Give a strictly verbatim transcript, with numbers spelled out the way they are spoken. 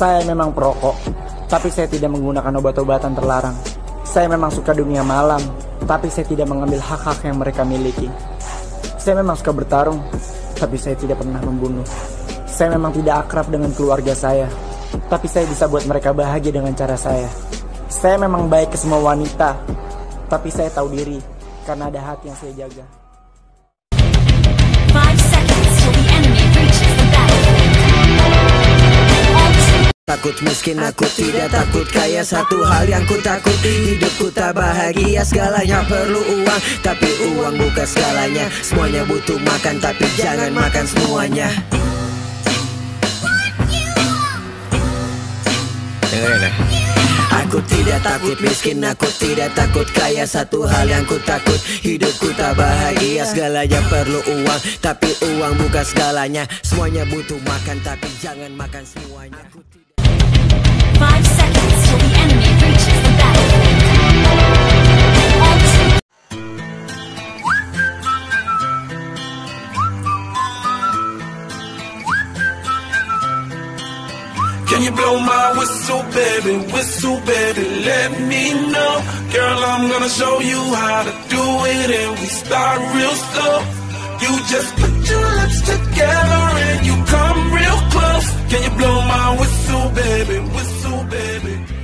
Saya memang perokok, tapi saya tidak menggunakan obat-obatan terlarang. Saya memang suka dunia malam, tapi saya tidak mengambil hak-hak yang mereka miliki. Saya memang suka bertarung, tapi saya tidak pernah membunuh. Saya memang tidak akrab dengan keluarga saya, tapi saya bisa buat mereka bahagia dengan cara saya. Saya memang baik ke semua wanita, tapi saya tahu diri karena ada hati yang saya jaga. Five seconds till the enemy reaches the battlefield. Takut miskin aku tidak takut kaya, satu hal yang ku takuti, hidupku tak bahagia, segalanya perlu uang, tapi uang bukan segalanya. Semuanya butuh makan, tapi jangan makan semuanya. Dengerin ya. Aku tidak takut miskin, aku tidak takut kaya, satu hal yang ku takut, hidupku tak bahagia, segalanya perlu uang, tapi uang bukan segalanya. Semuanya butuh makan, tapi jangan makan semuanya. Aku tidak... Five seconds till the enemy reaches the battlefield. Can you blow my whistle, baby, whistle, baby, let me know. Girl, I'm gonna show you how to do it, and we start real slow. You just put your lips together and you come real close. Can you blow my whistle, baby, whistle, baby?